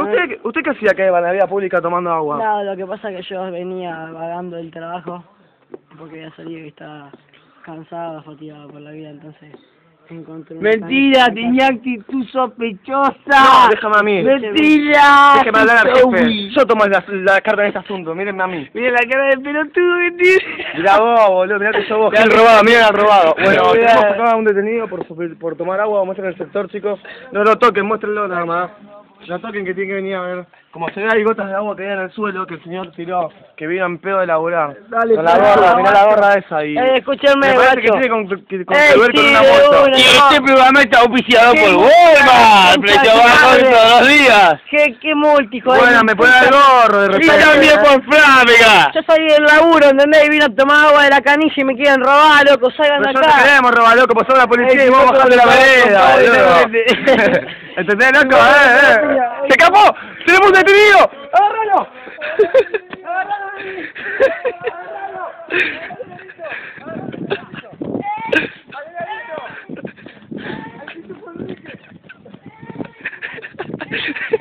¿Usted qué hacía que en la vía pública tomando agua? No, lo que pasa es que yo venía vagando del trabajo porque había salido y estaba cansado, fatigado por la vida, entonces encontré una Mentira, cancha tenía actitud sospechosa. No, déjame a mí. Mentira. Déjame hablar al jefe. Yo tomo la carta en este asunto, mírenme a mí. Mira la cara de pelotudo que tiene. Mirá vos, boludo, mirá que sos vos. Me han robado, me han robado. Bueno, Mirá. tenemos acá a un detenido por tomar agua, muestren el sector, chicos. No lo toquen, muéstrenlo nada más. No toquen que tiene que venir a ver. Como se ve hay gotas de agua que hay en el suelo que el señor tiró, que vino en pedo de laburar. Dale, con la gorra, mirá la gorra esa y... escúchame, me parece que guacho. tiene que contribuir con una sí, moto. una. Y este programa está auspiciado ¡Qué por multa, Walmart. concha Precio de bajo madre! todos los días. ¿Qué multi, joder? Bueno, me pone el gorro de Y repente. también por Frámica. Yo salí del laburo, ¿entendés? Y vine a tomar agua de la canilla y me quieren robar, loco, salgan de Pero yo no acá. queremos robar, loco, pasó la policía Ey, y vos loco, bajás de la loco, vereda, loco, boludo. ¿Entendés, loco? ¡Se escapó! ¡Tenemos un detenido! ¡Agárralo! ¡Agárralo!